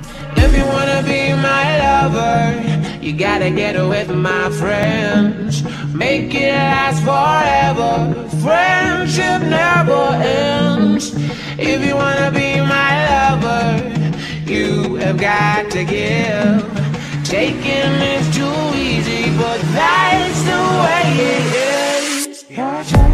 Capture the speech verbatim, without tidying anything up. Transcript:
If you wanna be my lover, you gotta get with my friends. Make it last forever, friendship never ends. If you wanna be my lover, you have got to give. Taking is too easy, but that's the way it is.